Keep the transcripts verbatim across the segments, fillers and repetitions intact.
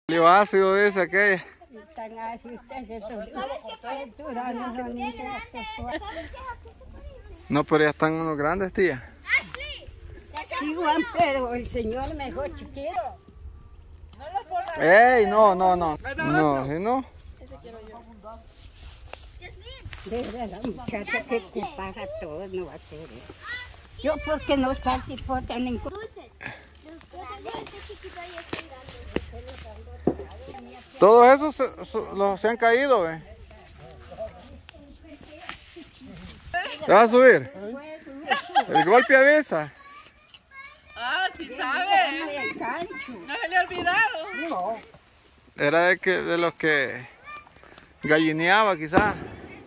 Salió ácido, dice aquella. Tan ácido, ustedes No, pero ya están unos grandes, tía. Sí, Juan, pero el señor mejor chiquito. ¡Ey! No, no, no. No, ¿sí no? De verdad, muchacha que te paga todo, no va a ser eso. Yo, porque no está si porta ningún. Dulces. Todos esos se, so- los, se han caído, ¿eh? ¿Te vas a subir? El golpe avisa. Ah, sí sabe. El cancho. No se le ha olvidado. No. Era de, que, de los que gallineaba, quizás.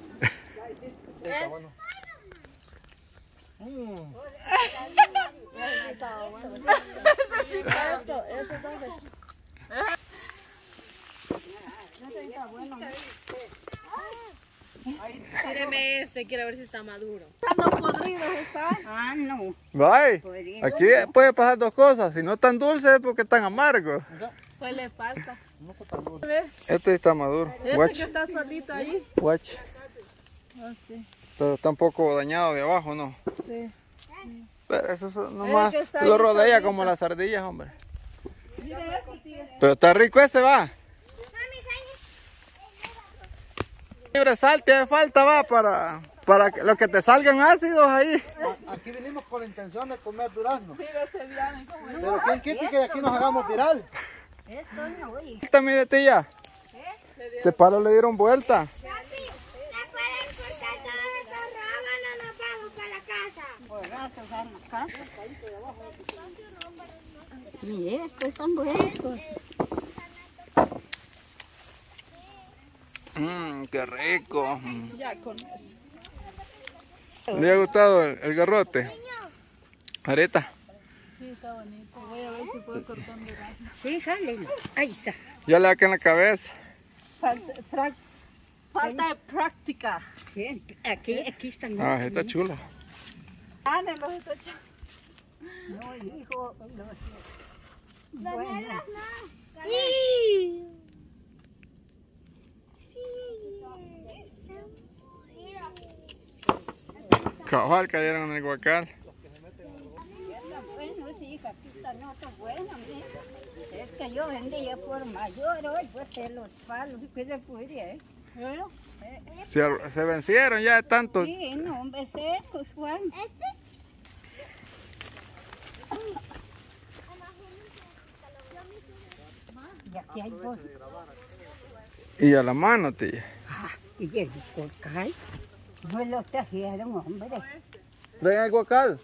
Tíreme este, quiero ver si está maduro. Ah, no. Bye. Podría. Aquí puede pasar dos cosas. Si no están dulces es porque están amargos. Pues le falta. Este está maduro. Este Watch. que está solito ahí. Watch. Ah, sí. Pero está un poco dañado de abajo, ¿no? Sí. Pero eso es nomás que está lo ahí rodea solito. como las ardillas, hombre. Mira este, tía. Pero está rico ese, va. Libre salte, hace falta, va, para, para que, los que te salgan ácidos ahí. Aquí vinimos con la intención de comer durazno. Mira este Diana, ¿cómo es? Pero ¿quién quita que de aquí nos hagamos viral? Esto no, oye. Esta, mire, tía. Este palo le dieron vuelta. Borrazos en la casa. Y estos son buenos. Mmm, qué rico. Ya con eso. ¿Le ha gustado el, el garrote? Ahorita. Sí, está bonito. Voy a ver si puedo cortar un durazno. Sí, jálelo. Ahí está. Ya le da acá en la cabeza. Falta, prac- falta de práctica. Sí, aquí, aquí están. Ah, está chulo. Ah, no los está echando. No, hijo, los... Las Bueno. negras no. Sí. Cabal cayeron en el guacal. Bueno, sí, hija, aquí están otros buenos, mira. Es que yo vendía por mayor hoy, pues de los palos, que se pudiera, ¿eh? ¿Veo? Se, se vencieron ya de tanto. Sí, no, hombre, secos, Juan. ¿Este? Y aquí hay dos. Y a la mano, tía. Ah, y el cocal. No lo trajeron, hombre. Ven el guacal.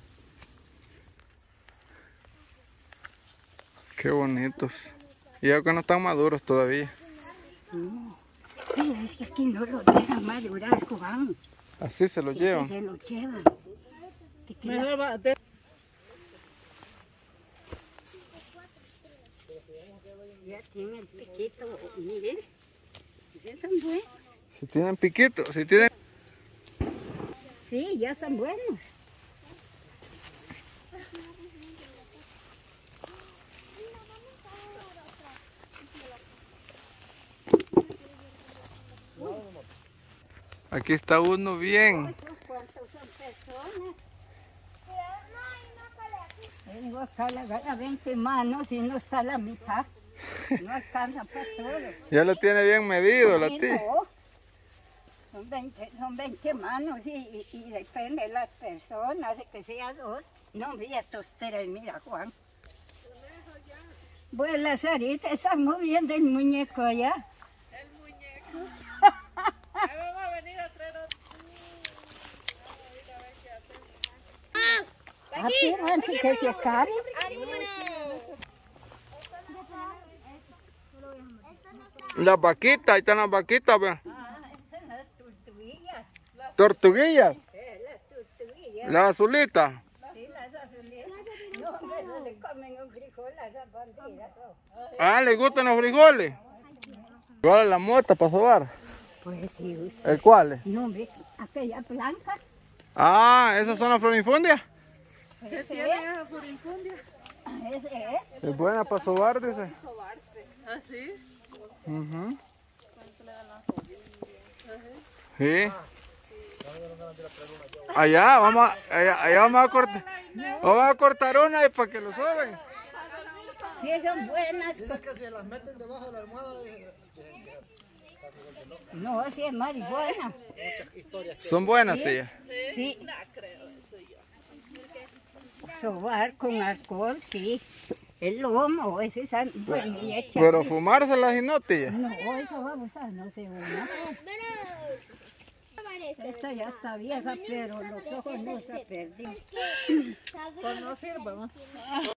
Qué bonitos. Y ya que no están maduros todavía. No. Mira, es que aquí no lo dejan madurar, Juan. Así se lo Y llevan. se lo llevan. Que que la- Mejor va. de- Ya tienen el piquito, miren. Ya son buenos. Si tienen piquitos, si tienen... Sí, ya son buenos. Aquí está uno bien. ¿Cuántos son personas? Tengo acá la gana veinte manos y no está la mitad. No alcanza para todos. Ya lo tiene bien medido la Sí, tía. no. Son veinte, son veinte manos y, y, y depende de las personas, de que sea dos. No, mira estos tres, mira Juan. Pues la Sarita está moviendo el muñeco allá. El muñeco. Ahí vamos a venir a traer otro. Aquí, antes que se acabe. Las vaquitas, ahí están las vaquitas, ve. Ah, esas son las tortuguillas. Tortuguillas, Eh, las tortuguillas. las azulitas. Sí, las azules. No, hombre, no le comen un frijol a esas bandidas. No. Ah, ¿les gustan los frijoles? ¿Cuál es la mota para sobar? Pues sí, usted. ¿El cuál? No, hombre, aquella blanca. Ah, ¿esas son las florifundias? ¿Qué Ese tiene es. esa furinfundia? Ese es. Es buena para sobar, dice. Sobarse. ¿Ah, sí? Ujú. ¿Cuánto le dan las rodillas? Sí. Allá vamos a, allá, allá vamos a cortar. Vamos a cortar una y para que lo suben. Sí, son buenas. Dicen que si las meten debajo de la almohada, eh, No, sí es marihuana. muchas historias. Son buenas, tía. Sí. No creo eso yo. Sobar con alcohol, sí. El lomo, ese es bueno, y echa- Pero fumárselas y no, tía. No, eso vamos a, no sé, una. Parece. Esta ya está vieja, pero los ojos no se han perdido. Pues no sirve, ¿no?